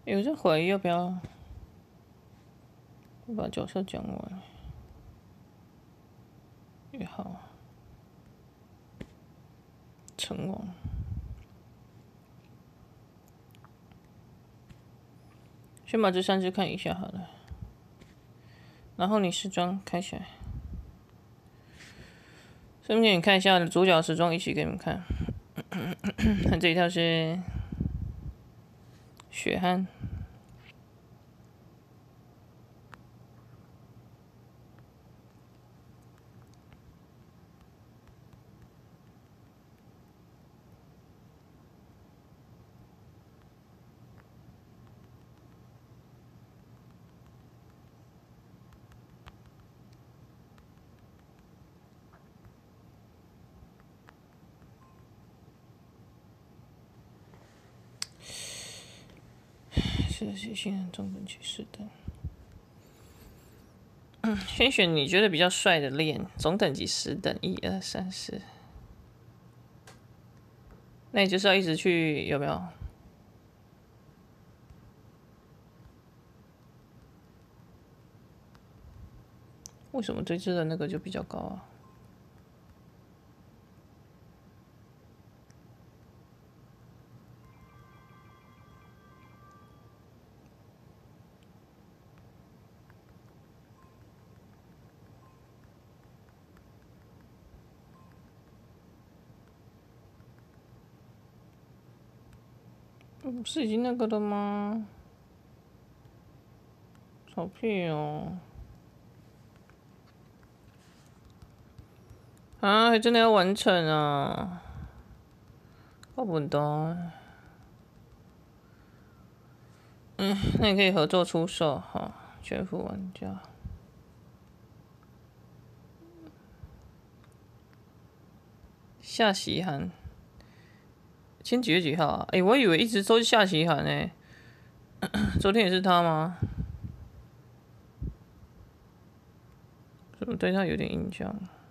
有这回要不要把角色讲完？也好，成王。先把这3只看一下好了，然后你时装开起来，顺便你看一下主角时装一起给你们看。这一套是血汗。是写信人中等级4等。先选你觉得比较帅的练，总等级10等，1、2、3、4。那你就是要一直去，有没有？为什么这只的那个就比较高啊？不是已经那个了吗？好屁哦！啊，还真的要完成啊！搞不懂。那你可以合作出售哈，全服玩家。夏喜涵，今天几月几号啊？我以为一直都是夏喜涵呢。昨天也是他吗？怎么对他有点印象？